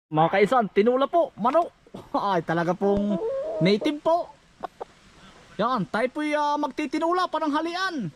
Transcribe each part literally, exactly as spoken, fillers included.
Mga kaisan, tinula po, manok. Ay, talaga pong native po. Yan, tayo po'y uh, magtitinula parang halian.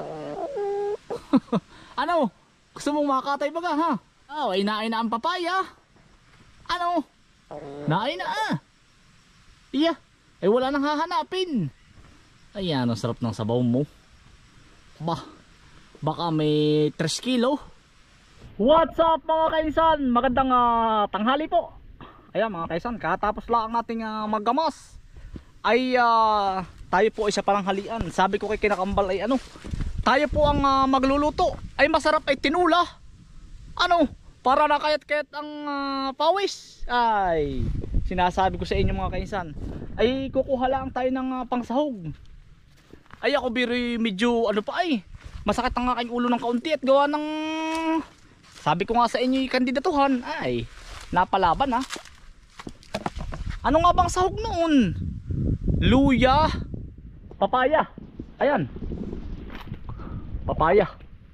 Ano? Gusto mong makatay baga ha? Oh, ay naay na ang papaya. Ano? Naay na ah. Iya, ay wala nang hahanapin. Ayan, ang sarap ng sabaw mo. Bah, baka may tres kilo. What's up mga kaisan? Magandang uh, tanghali po. Ayan mga kaisan, katapos lang nating uh, maggamas. Ay uh, tayo po ay sa paranghalian. Sabi ko kay kinakambal ay ano, tayo po ang uh, magluluto. Ay masarap ay tinula. Ano, para nakayat-kayat ang uh, pawis. Ay, sinasabi ko sa inyo mga kaisan, ay kukuha lang tayo ng uh, pangsahog. Ay ako biri medyo ano pa ay, masakit ang aking ulo ng kaunti at gawa ng, sabi ko nga sa inyo yung kandidatuhan, ay napalaban ha. Ano nga bang sahog noon? Luya, papaya. Ayan, papaya.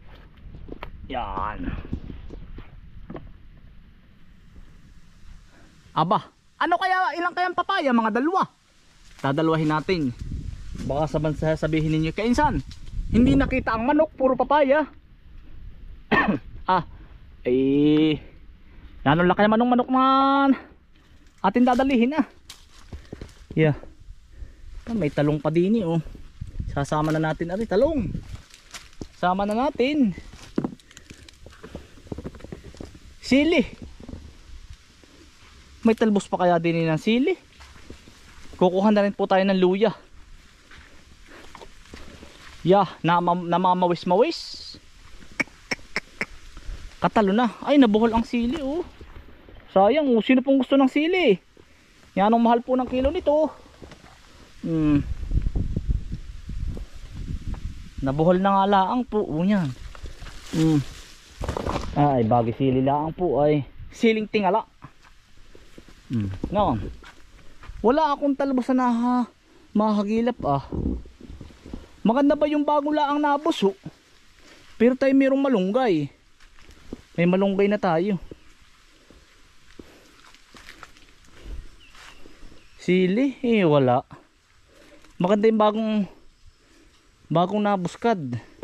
Yan. Aba, ano kaya, ilang kayang papaya? Mga dalawa. Dadalawahin natin. Baka saban sabihin ninyo, kainsan, hindi nakita ang manok, puro papaya. Ah, eh, yanong laki naman ng manok man atin dadalihin ah. Yeah. May talong pa din eh, oh. Sasama na natin ari talong. Sama na natin sili. May talbos pa kaya din ng sili. Kukuha na rin po tayo ng luya. Yeah, namamawis-mawis. Katalo na. Ay, nabuhol ang sili oh. Sayang oh, sino pong gusto ng sili? Yan ang mahal po ng kilo nito. Hmm. Nabuhol na nga laang po oh, yan. Hmm. Ay, bagay sili laang po ay siling tingala. Hmm. Ngayon, wala akong talbos na ha, mahagilap ah. Maganda ba yung bago laang nabuso? Pero tayo mayroong malunggay. May malunggay na tayo. Sili eh wala. Maganda yung bagong bagong nabuskad.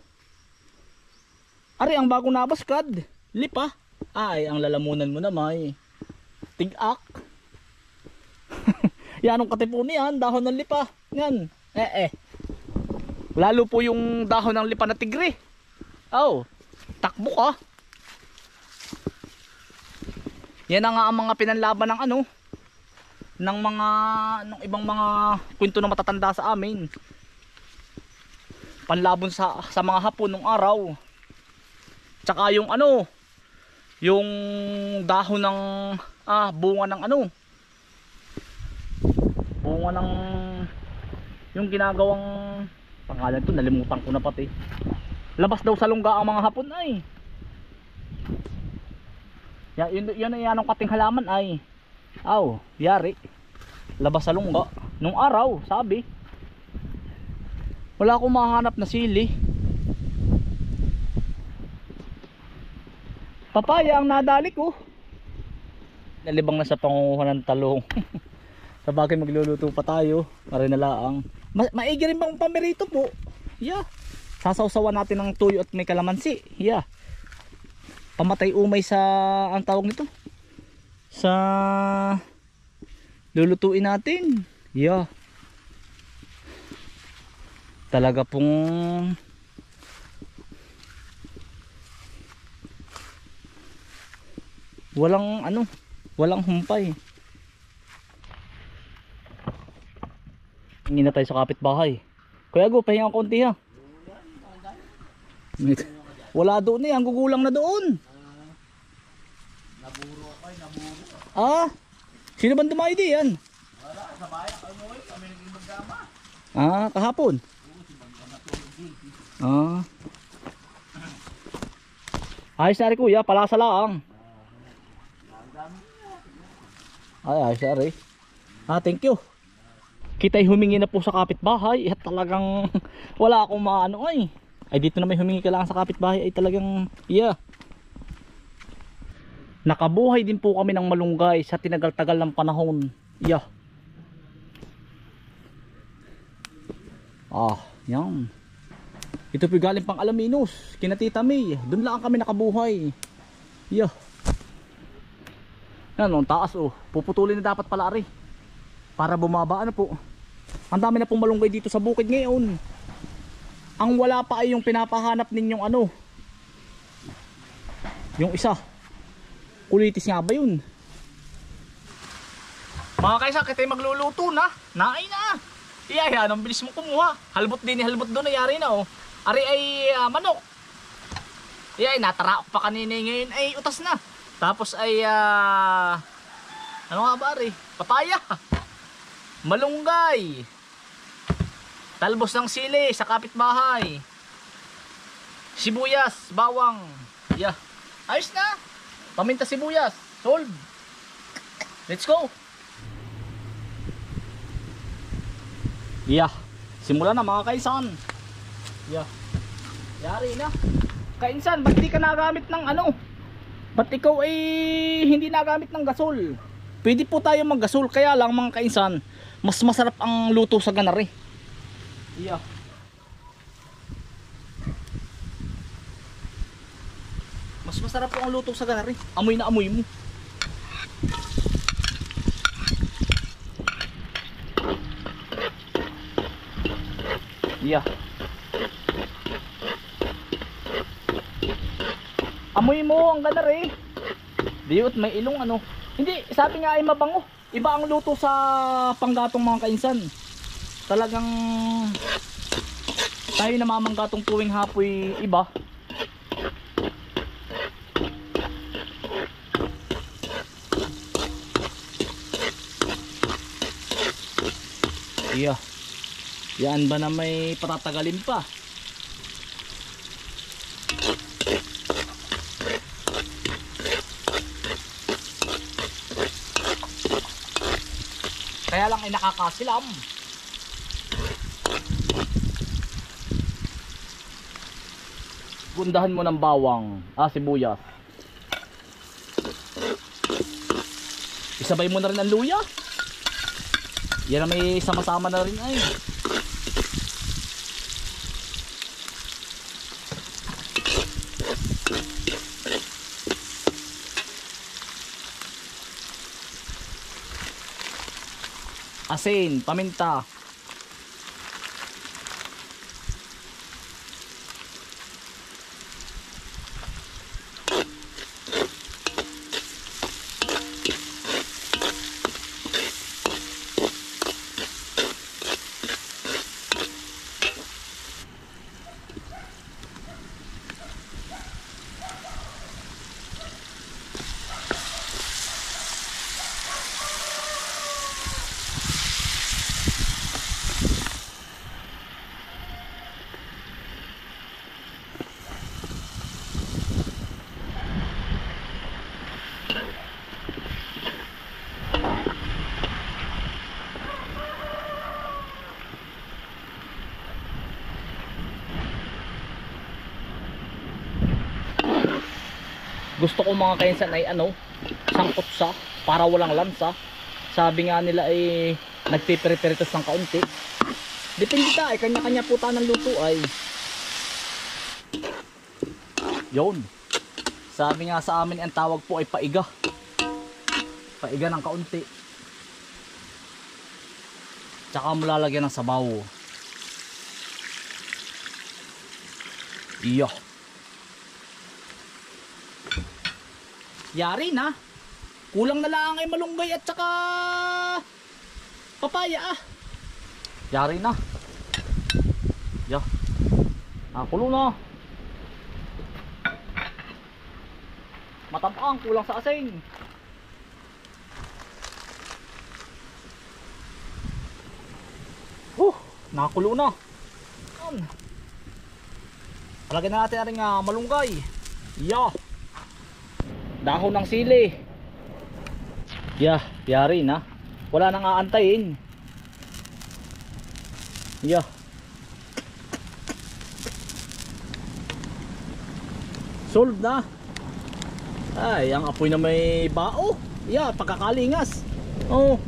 Ari ang bagong nabuskad, lipa. Ay, ang lalamunan mo naman. Tig-ak. Yan ang katipo niyan, dahon ng lipa. Yan. Eh eh. Lalo po yung dahon ng lipa na tigre. Oh, takbo ka. Yan ang, ang mga pinanlaban ng ano, ng mga ng ibang mga kwento na matatanda sa amin. Panlabon sa sa mga hapon nung araw. Tsaka yung ano, yung dahon ng ah bunga ng ano, bunga ng yung ginagawang pangalan to, nalimutan ko na pati. Labas daw sa lungga ang mga hapon ay. Yan, yun, yun, yan ang kating halaman ay. Aw, yari. Labas sa lungga. Nung araw, sabi. Wala akong mahanap na sili. Papaya ang nadali ko. Nalibang na sa pangunguha ng talong. Sa bagay magluluto pa tayo. Para na laang. Ma maigi rin bang pamerito po? Yeah. Sasawsawan natin ng tuyo at may kalamansi. Yeah. Pamatay umay sa, ang tawag nito, sa lulutuin natin. Yeah. Talaga pong walang ano, walang humpay. Hindi na tayo sa kapitbahay. Kuya Go, pahinga konti ha. Wala doon eh, ang gugulang na doon. Naburo ako eh, naburo. Ah, sino ba dumayo di yan? Wala, sa bayan kami, kami naging magkama. Ah, kahapon? Oo, si Magkama tulog din. Ah. Ayos na rin kuya, palasa lang. Ay, ayos na rin. Ah, thank you. Kita'y humingi na po sa kapitbahay at talagang wala akong maano ay. Ay dito na may humingi ka lang sa kapitbahay ay talagang yeah. Nakabuhay din po kami ng malunggay sa tinagal-tagal ng panahon. Yeah. Ah, yan. Ito po galing pang Alaminos, kina Tita May. Doon lang kami nakabuhay. Yeah. Yan, ang taas oh. Puputulin na dapat pala ari. Para bumaba ano po. Ang dami na pong malunggay dito sa bukid ngayon. Ang wala pa ay yung pinapahanap ninyong ano. Yung isa. Kulitis nga ba yun? Mga kaysa, kita magluluto na. Naay na. Iya, yan, ang bilis mo kumuha. Halbot din, halbot doon, ayari na oh. Ari ay uh, manok. Iya, natara pa kanina ngayon ay utas na. Tapos ay uh, ano nga ba ari? Papaya. Malunggay. Talbos ng sili sa kapitbahay. Sibuyas, bawang. Yeah. Ayos na. Paminta sibuyas. Solve. Let's go. Yeah. Simula na mga kaisan. Yeah. Yari na. Kainsan, ba't di ka nagamit ng ano? Ba't ikaw ay hindi nagamit ng gasol? Pwede po tayo mag-gasol. Kaya lang mga kainsan, mas masarap ang luto sa ganari. Yeah. Mas masarap po ang luto sa ganari. Amoy na amoy mo. Yeah. Amoy mo ang ganar eh. Diot may ilong ano. Hindi, sabi nga ay mabango. Iba ang luto sa panggatong mga kainsan. Talagang tayo namamanggatong tuwing hapoy iba. Iya. Yan ba na may patatagalin pa? Kaya lang ay nakakasilam. Gundahan mo ng bawang, ah sibuyas. Isabay mo na rin ang luya. Yan na may sama-sama na rin ay. Asin, paminta. Gusto ko mga kainsan ay ano, sangkot sa para walang lansa. Sabi nga nila ay nagpiperiteritos ng kaunti. Depende ta ay kanya-kanya po ta ng luto ay. Yun. Sabi nga sa amin ang tawag po ay paiga. Paiga ng kaunti. Tsaka mo lalagyan ng sabaw. Iyo. Yari na. Kulang na lang ay malunggay at saka papaya ah. Yari na. Yo. Nakulo na. Matapang, kulang sa asin. Uh, nakakulo na. Palagyan na natin ang uh, malunggay. Yeah. Dahon ng sili. Yeah, yari na. Wala nang aantayin. Yeah. Solved na. Ay, ang apoy na may bao. Yeah, pagkakalingas. Oh.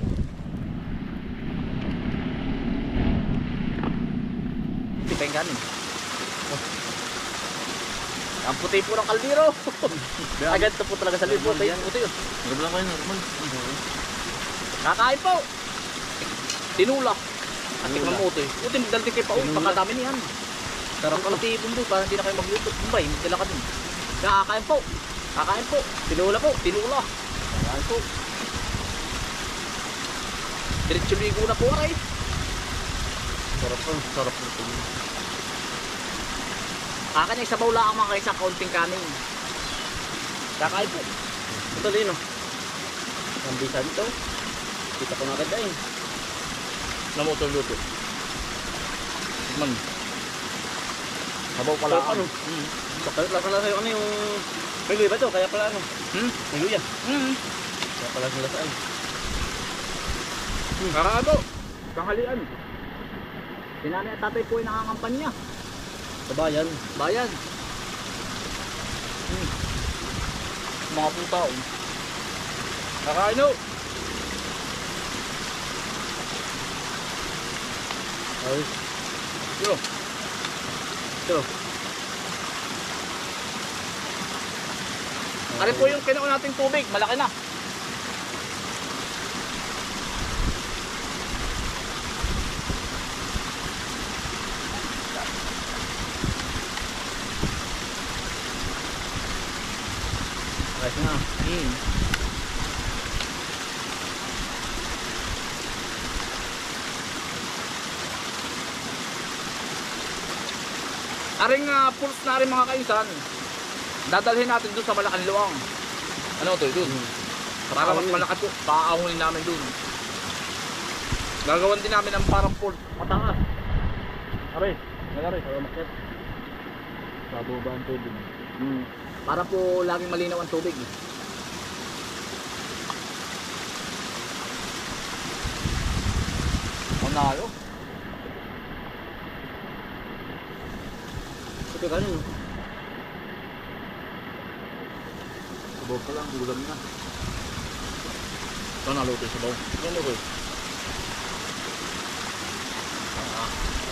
Tipeng kanin. Oh. Ang puti po ng kaldero. Agad to po talaga sa libo. Puti, puti yun. Normal lang kayo, normal. Kakain po. Tinula. At tikman mo ito eh. Puti, magdalti kayo pa. Oh, pagkadami niyan. Sarap ka lang. Puti bundo, parang hindi na kayo magluto. Bumbay, hindi dala ka dun. Kakain po. Kakain po. Tinula po. Tinula. Kakain po. Diretso ligo na po aray. Sarap ka, sarap na ito. Akin ay sabaw lang mga kaysa kaunting kanin. Kakain po. Ito din, no? Ang bisa dito. Kita ko na agad dahil. Namoto luto. Tikman. Sabaw pala Sarap, ano? Hmm. Sakit lang pala sa'yo, ano yung... May luya ba ito? Kaya pala ano? Hmm? May luya. Hmm. Kaya pala sila sa ay. Hmm. Kakain po. Tanghalian. Sinanay at tatay po ay nangangampanya. Sa bayan. Bayan. Hmm. Mga pong tao. Kakain o. Ay. Yo. Ito. Ari po yung kinuha nating tubig. Malaki na. Ayos na. Hmm. Aring uh, pulse na rin mga kainsan. Dadalhin natin doon sa Malacan Luang. Ano to? Doon. Hmm. Para mas malakas po. Paaahunin namin doon. Gagawan din namin ng parang pulse. Mataas. Aray. Nagaray. Para makit. Bababa ang tubig. Hmm. Para po laging malinaw ang tubig. Manalo. Ito ka rin, no? Sabaw pa lang, gulam na. Ito naluto yung sabaw. Yan o, ah.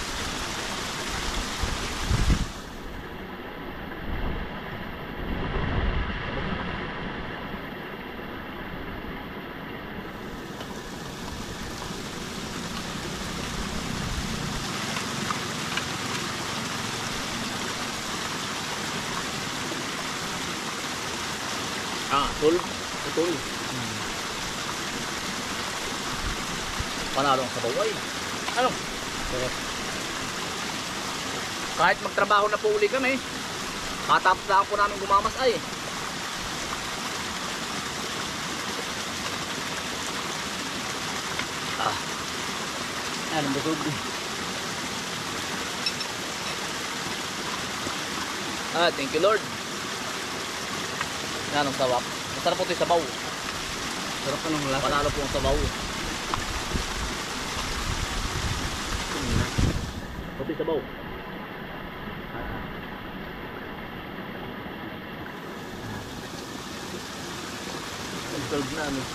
Ah, tul. Tul. Hmm. Panalo ang sabaw ay. Ano? Sarap. Kahit magtrabaho na po uli kami, matapos lang po namin gumamas ay. Ah. Yan, ang busog. Ah, thank you Lord. Yan ang sawap. Masarap po ito yung sabaw. Sarap ka ng lasa. Panalo po ang sabaw. Pati sabaw. Ang solve na, ano?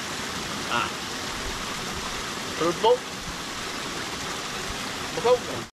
Ah. Third boat. Busog.